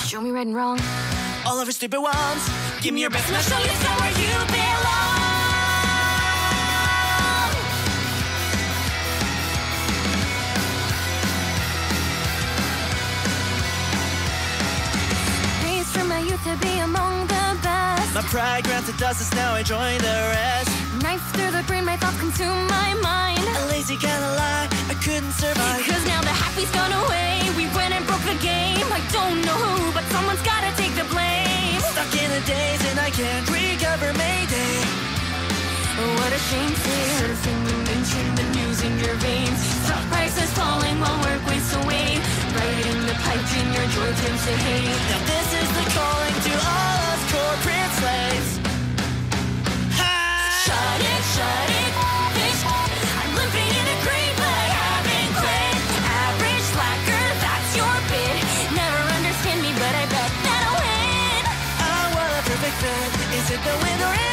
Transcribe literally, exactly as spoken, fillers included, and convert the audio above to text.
Show me right and wrong. All of our stupid ones. Give me your best and I'll show you somewhere you belong. Raised from my youth to be among the best. My pride grants to dust as now I join the rest. Knife through the brain, my thoughts consume my mind. A lazy kind of lie, I couldn't survive. Cause now the happy's gone away. We went and broke the game. I don't know who, but someone's gotta take the blame. Stuck in a daze and I can't recover Mayday. Oh, what a shame. Surfing the mention, the news in your veins. Stock prices falling while work wastes away. Riding the pipe in your joy turns to hate. Now this is the calling to all us corporate slaves. Shut it, shut it, bitch. I'm living in a grave, but I haven't quit. Average slacker, that's your bid. Never understand me, but I bet that I'll win. I want a perfect fit. Is it the win or